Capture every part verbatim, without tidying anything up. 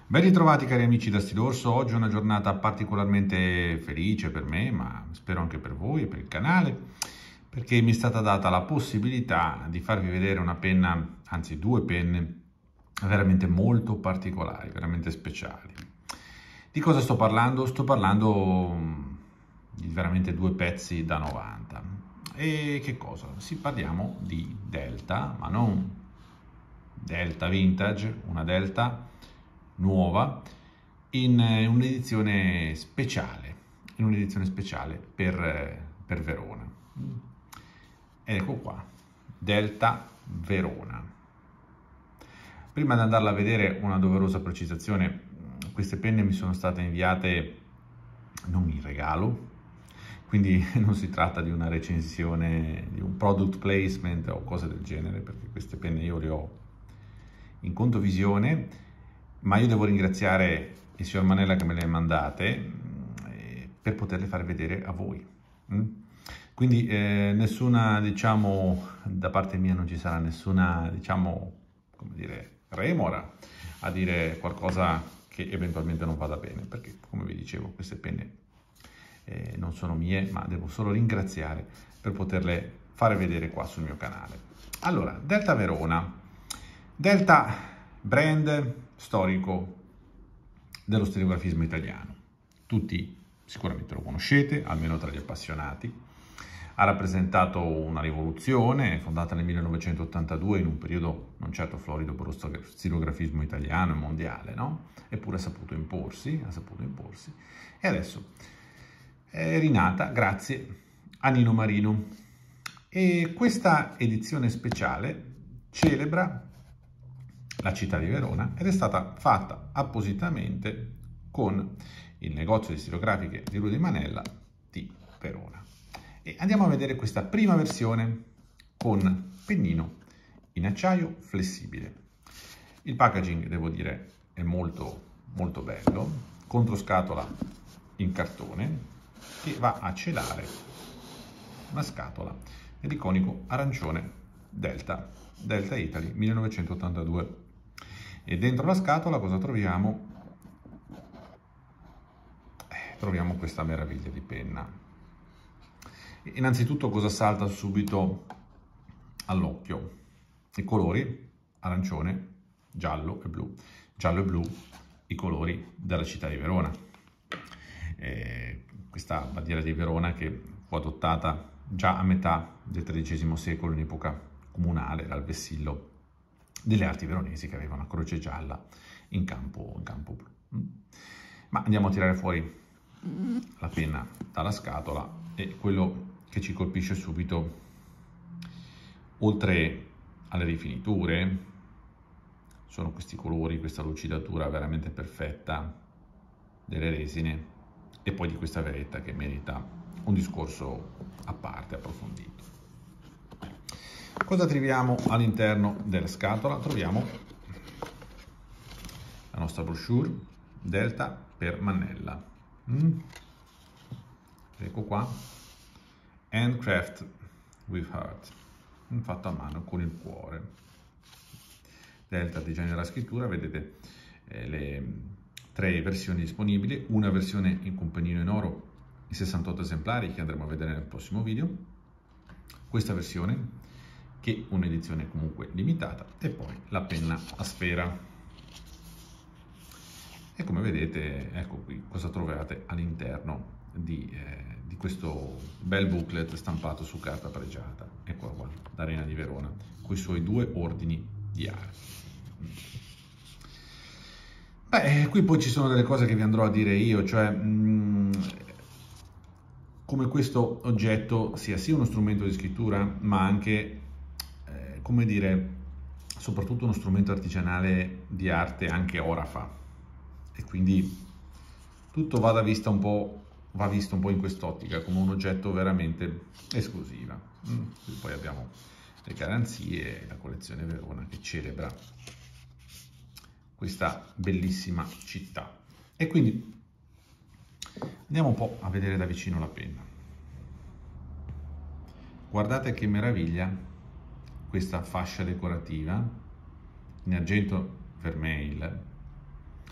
Ben ritrovati cari amici da Stilorso, oggi è una giornata particolarmente felice per me, ma spero anche per voi e per il canale, perché mi è stata data la possibilità di farvi vedere una penna, anzi due penne, veramente molto particolari, veramente speciali. Di cosa sto parlando? Sto parlando di veramente due pezzi da novanta. E che cosa? Sì, parliamo di Delta, ma non Delta Vintage, una Delta nuova in un'edizione speciale, in un'edizione speciale per, per Verona. Ecco qua, Delta Verona. Prima di andarla a vedere, una doverosa precisazione: queste penne mi sono state inviate non in regalo, quindi non si tratta di una recensione, di un product placement o cose del genere, perché queste penne io le ho in conto visione, ma io devo ringraziare il signor Manella che me le ha mandate eh, per poterle far vedere a voi. Mm? Quindi eh, nessuna, diciamo, da parte mia non ci sarà nessuna, diciamo, come dire, remora a dire qualcosa che eventualmente non vada bene, perché come vi dicevo queste penne eh, non sono mie, ma devo solo ringraziare per poterle fare vedere qua sul mio canale. Allora, Delta Verona. Delta, brand storico dello stilografismo italiano. Tutti sicuramente lo conoscete, almeno tra gli appassionati. Ha rappresentato una rivoluzione, fondata nel millenovecentottantadue in un periodo non certo florido per lo stilografismo italiano e mondiale, no? Eppure ha saputo imporsi, ha saputo imporsi. E adesso è rinata grazie a Nino Marino. E questa edizione speciale celebra la città di Verona ed è stata fatta appositamente con il negozio di stilografiche di Rudy Manella di Verona. E andiamo a vedere questa prima versione con pennino in acciaio flessibile. Il packaging, devo dire, è molto molto bello, controscatola in cartone che va a celare una scatola dell'iconico arancione Delta, Delta Italy millenovecentottantadue. E dentro la scatola cosa troviamo? Eh, troviamo questa meraviglia di penna. Innanzitutto cosa salta subito all'occhio? I colori arancione, giallo e blu. Giallo e blu, i colori della città di Verona. Eh, questa bandiera di Verona che fu adottata già a metà del tredicesimo secolo in epoca comunale dal vessillo delle arti veronesi che avevano una croce gialla in campo, in campo blu. Ma andiamo a tirare fuori la penna dalla scatola e quello che ci colpisce subito, oltre alle rifiniture, sono questi colori, questa lucidatura veramente perfetta delle resine e poi di questa veretta che merita un discorso a parte, approfondito. Cosa troviamo all'interno della scatola? Troviamo la nostra brochure Delta per Manella. Mm. Ecco qua, Handcraft with Heart, fatto a mano con il cuore. Delta Design della scrittura, vedete eh, le tre versioni disponibili, una versione in con pennino in oro in sessantotto esemplari che andremo a vedere nel prossimo video, questa versione che è un'edizione comunque limitata, e poi la penna a sfera. E come vedete, ecco qui cosa trovate all'interno di, eh, di questo bel booklet stampato su carta pregiata. Ecco qua, l'Arena di Verona, con i suoi due ordini di archi. Beh, qui poi ci sono delle cose che vi andrò a dire io, cioè mh, come questo oggetto sia sì uno strumento di scrittura, ma anche come dire, soprattutto uno strumento artigianale di arte anche ora fa, e quindi tutto va, da vista un po', va visto un po' in quest'ottica, come un oggetto veramente esclusiva. Mm. Poi abbiamo le garanzie, la collezione Verona che celebra questa bellissima città. E quindi andiamo un po' a vedere da vicino la penna. Guardate che meraviglia questa fascia decorativa in argento vermeil,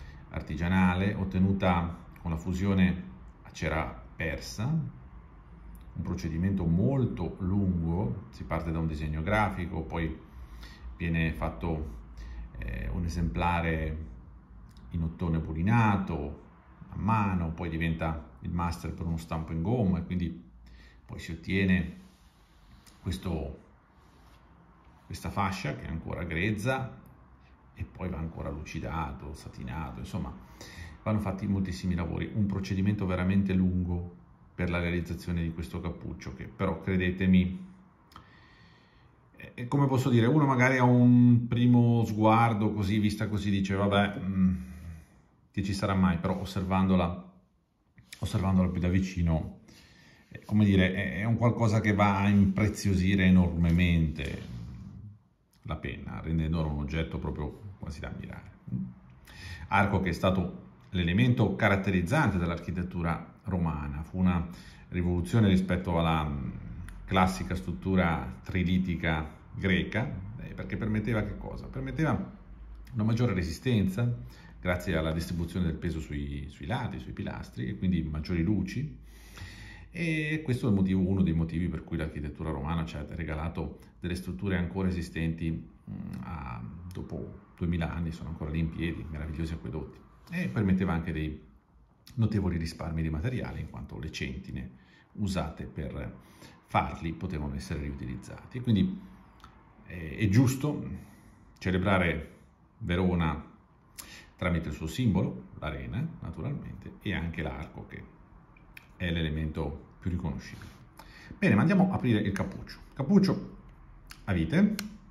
artigianale, ottenuta con la fusione a cera persa, un procedimento molto lungo. Si parte da un disegno grafico, poi viene fatto eh, un esemplare in ottone burinato a mano, poi diventa il master per uno stampo in gomma, e quindi poi si ottiene questo, questa fascia che è ancora grezza, e poi va ancora lucidato, satinato, insomma vanno fatti moltissimi lavori, un procedimento veramente lungo per la realizzazione di questo cappuccio, che però, credetemi, è, come posso dire, uno magari a un primo sguardo così, vista così, dice vabbè, mh, che ci sarà mai, però osservandola, osservandola più da vicino, eh, come dire, è, è un qualcosa che va a impreziosire enormemente la penna, rendendola un oggetto proprio quasi da ammirare. Arco che è stato l'elemento caratterizzante dell'architettura romana, fu una rivoluzione rispetto alla classica struttura trilitica greca, eh, perché permetteva che cosa? Permetteva una maggiore resistenza grazie alla distribuzione del peso sui, sui lati, sui pilastri, e quindi maggiori luci. E questo è il motivo, uno dei motivi per cui l'architettura romana ci ha regalato delle strutture ancora esistenti mh, a, dopo duemila anni, sono ancora lì in piedi, meravigliosi acquedotti, e permetteva anche dei notevoli risparmi di materiale, in quanto le centine usate per farli potevano essere riutilizzati. Quindi eh, è giusto celebrare Verona tramite il suo simbolo, l'arena naturalmente, e anche l'arco, che è l'elemento più riconoscibile. Bene, ma andiamo a aprire il cappuccio. Cappuccio a vite,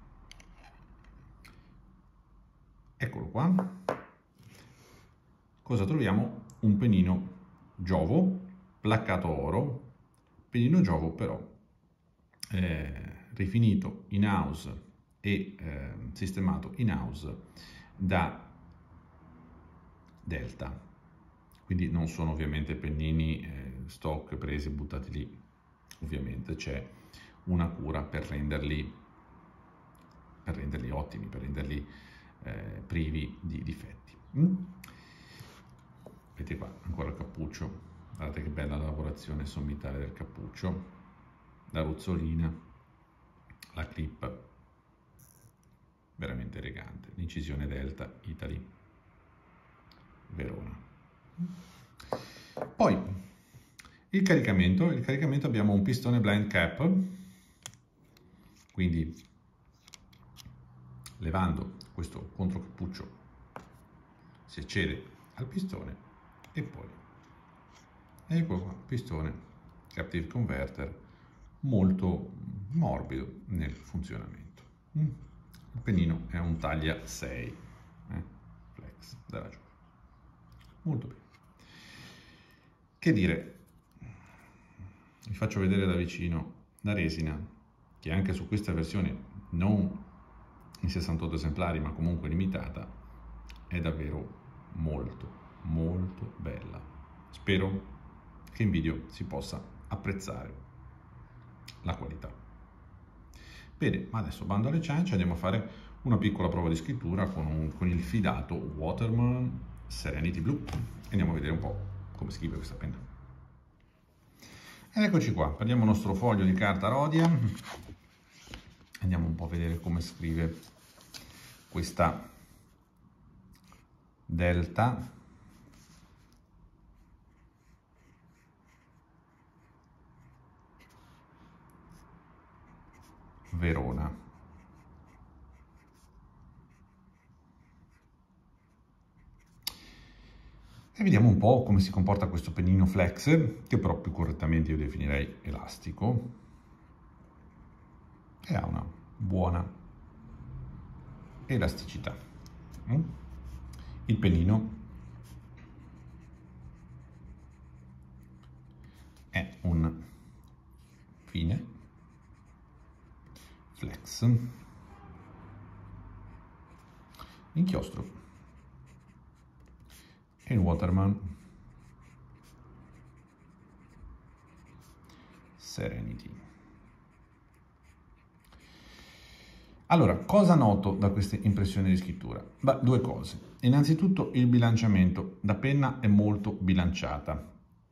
eccolo qua. Cosa troviamo? Un pennino Giovo, placcato oro, pennino Giovo però eh, rifinito in house e eh, sistemato in house da Delta. Quindi non sono ovviamente pennini eh, stock presi e buttati lì, ovviamente c'è una cura per renderli, per renderli ottimi, per renderli eh, privi di difetti. Mm? Vedete qua ancora il cappuccio, guardate che bella la lavorazione sommitale del cappuccio, la ruzzolina, la clip, veramente elegante, l'incisione Delta Italy Verona. Poi il caricamento, il caricamento abbiamo un pistone blind cap, quindi levando questo controcappuccio si accede al pistone, e poi ecco qua, pistone captive converter molto morbido nel funzionamento. Il pennino è un taglia sei, eh? Flex della Giova, molto bene. Che dire, vi faccio vedere da vicino la resina, che anche su questa versione, non in sessantotto esemplari ma comunque limitata, è davvero molto molto bella. Spero che in video si possa apprezzare la qualità. Bene, ma adesso bando alle ciance, andiamo a fare una piccola prova di scrittura con, un, con il fidato Waterman Serenity Blue, e andiamo a vedere un po' come scrive questa penna. Ed eccoci qua, prendiamo il nostro foglio di carta Rhodia, andiamo un po' a vedere come scrive questa Delta Verona. E vediamo un po' come si comporta questo pennino flex, che però più correttamente io definirei elastico, e ha una buona elasticità. Il pennino è un fine flex, inchiostro e il Waterman Serenity. Allora, cosa noto da queste impressioni di scrittura? Beh, due cose. Innanzitutto il bilanciamento da penna è molto bilanciata,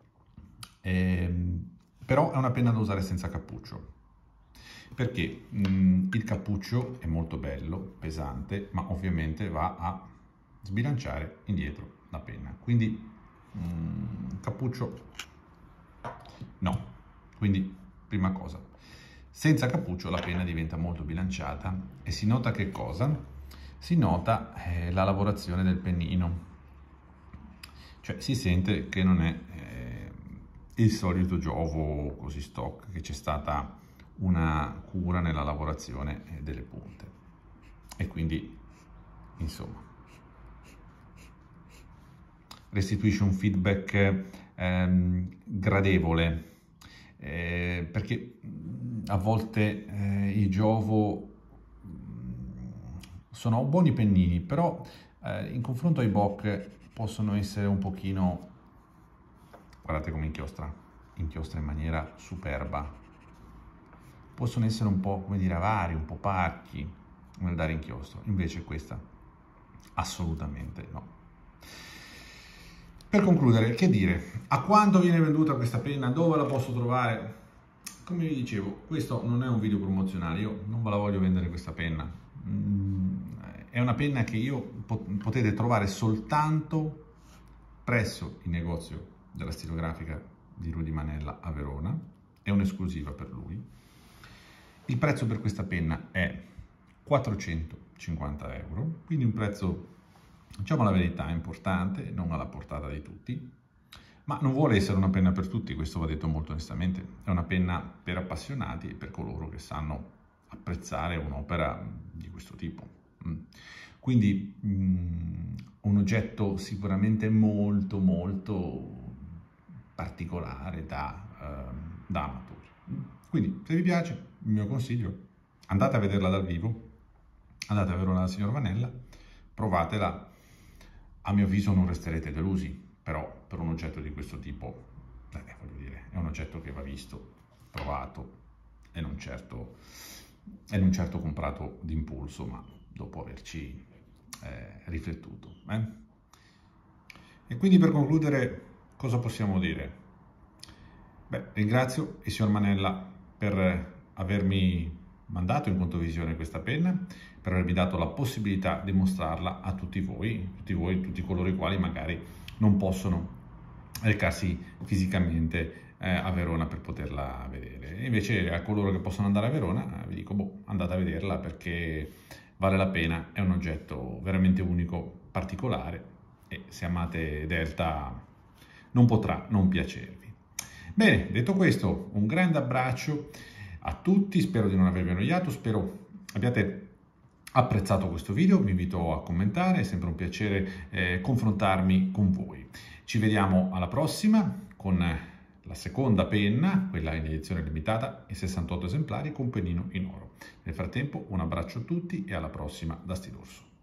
ehm, però è una penna da usare senza cappuccio, perché mh, il cappuccio è molto bello, pesante, ma ovviamente va a sbilanciare indietro la penna, quindi mh, cappuccio no, quindi prima cosa. Senza cappuccio la penna diventa molto bilanciata e si nota che cosa? Si nota eh, la lavorazione del pennino, cioè si sente che non è eh, il solito giovo così stock, che c'è stata una cura nella lavorazione delle punte e quindi insomma restituisce un feedback ehm, gradevole. Eh, perché a volte eh, i Giovo sono buoni pennini, però eh, in confronto ai Bock possono essere un pochino, guardate come inchiostra, inchiostra in maniera superba, possono essere un po', come dire, avari, un po' parchi nel dare inchiostro, invece questa assolutamente no. Per concludere, che dire? A quanto viene venduta questa penna? Dove la posso trovare? Come vi dicevo, questo non è un video promozionale, io non ve la voglio vendere questa penna. Mm, è una penna che io potete trovare soltanto presso il negozio della stilografica di Rudy Manella a Verona, è un'esclusiva per lui. Il prezzo per questa penna è quattrocentocinquanta euro, quindi un prezzo, diciamo la verità, importante, non alla portata di tutti, ma non vuole essere una penna per tutti, questo va detto molto onestamente. È una penna per appassionati e per coloro che sanno apprezzare un'opera di questo tipo. Quindi um, un oggetto sicuramente molto molto particolare da, uh, da amatori. Quindi se vi piace, il mio consiglio, andate a vederla dal vivo, andate a Verona dal signor Manella, provatela. A mio avviso non resterete delusi, però per un oggetto di questo tipo, eh, voglio dire, è un oggetto che va visto, provato e non certo, e non certo comprato d'impulso, ma dopo averci eh, riflettuto. Eh? E quindi per concludere, cosa possiamo dire? Beh, ringrazio il signor Manella per avermi mandato in contovisione questa penna, per avermi dato la possibilità di mostrarla a tutti voi, tutti voi, tutti coloro i quali magari non possono recarsi fisicamente eh, a Verona per poterla vedere. E invece a coloro che possono andare a Verona vi dico, boh, andate a vederla perché vale la pena, è un oggetto veramente unico, particolare e se amate Delta non potrà non piacervi. Bene, detto questo, un grande abbraccio a tutti, spero di non avervi annoiato, spero abbiate apprezzato questo video, vi invito a commentare, è sempre un piacere eh, confrontarmi con voi. Ci vediamo alla prossima con la seconda penna, quella in edizione limitata, e sessantotto esemplari con pennino in oro. Nel frattempo un abbraccio a tutti e alla prossima da Stilorso.